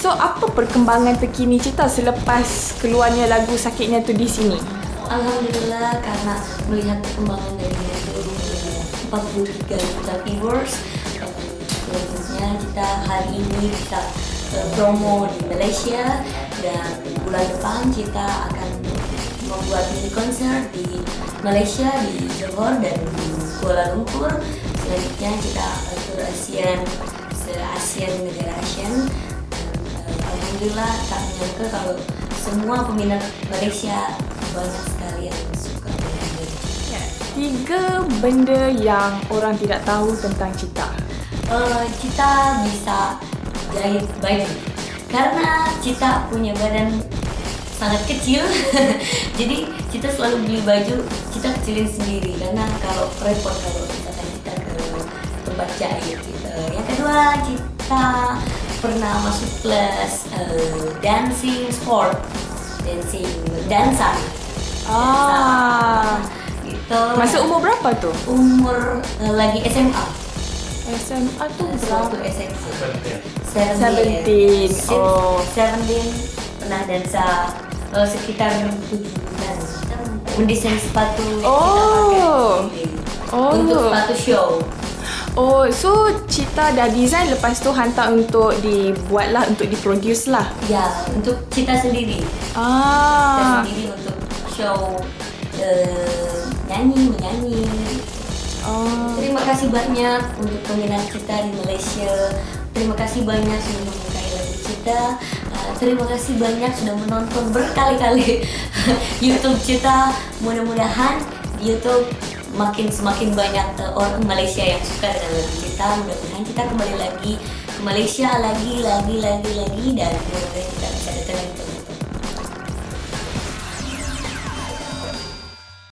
So, apa perkembangan terkini Cita selepas keluarnya lagu Sakitnya Tu di sini? Alhamdulillah, karena melihat perkembangan dari 43 juta viewers, selanjutnya kita hari ini kita promo di Malaysia, dan bulan depan kita akan membuat mini konser di Malaysia, di Johor dan di Kuala Lumpur. Selanjutnya kita tur se-ASEAN, negara ASEAN. Alhamdulillah, tak menyangka kalau semua peminat Malaysia banyak sekali yang suka dengan ini. 3 benda yang orang tidak tahu tentang Cita. Cita bisa jahit baju karena Cita punya badan sangat kecil. Jadi Cita selalu beli baju, Cita kecilin sendiri karena kalau repot kalau misalkan kita ke tempat jahit gitu. Yang kedua, Cita pernah masuk kelas dansa gitu. Masa umur berapa tuh? Umur lagi SMA. SMA tuh Waktu berapa? SMA 17. Oh. 17 pernah dansa sekitar 7 bulan. Mendesain sepatu yang kita pakai untuk sepatu show. Oh, so Cita dah design, lepas tu hantar untuk dibuatlah, untuk diproduce lah. Ya, untuk Cita sendiri. Cita sendiri untuk show menyanyi. Terima kasih banyak untuk peminat Cita di Malaysia. Terima kasih banyak sudah menyukai lagu Cita. Terima kasih banyak sudah menonton berkali-kali YouTube Cita. Mudah-mudahan di YouTube semakin banyak orang Malaysia yang suka dengan lagu Cita. Mudah-mudahan Cita kembali lagi ke Malaysia lagi, dan mudah-mudahan kita bisa datang lagi ke